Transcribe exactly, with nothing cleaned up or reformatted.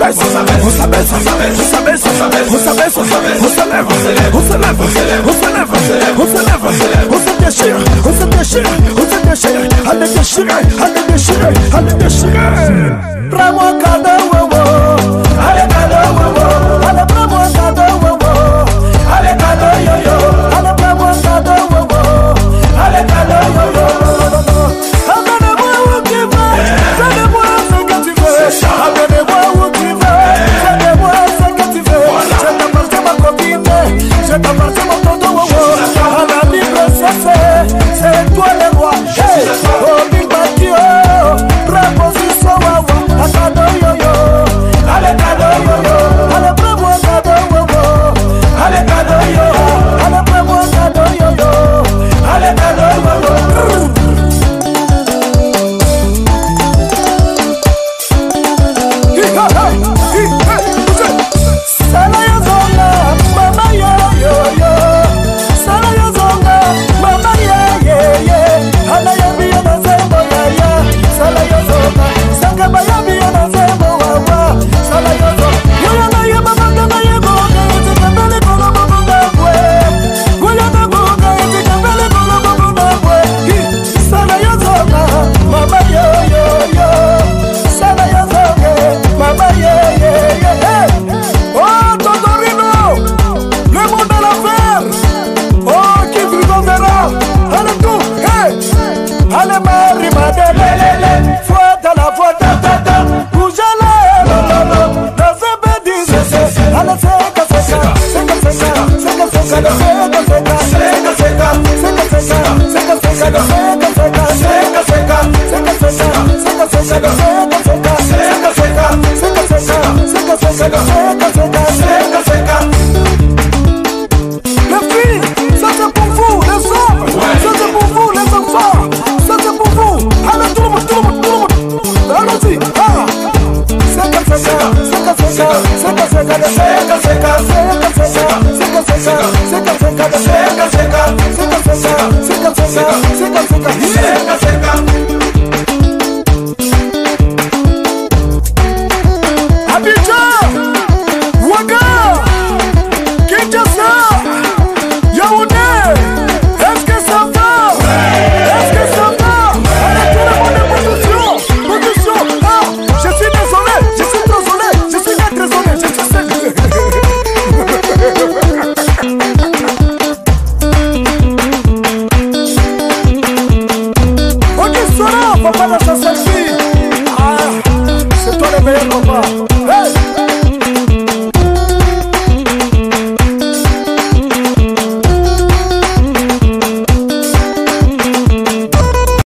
baisse, on s'abaisse, on s'abaisse, on s'abaisse, on s'abaisse, on s'abaisse, on s'abaisse, on se lève, on se lève, on se lève, on se lève, on se lève, on se lève, on se déchire, on se déchire, on se déchire, allez déchirer, allez déchirer, allez déchirer. Prends-moi cadeau.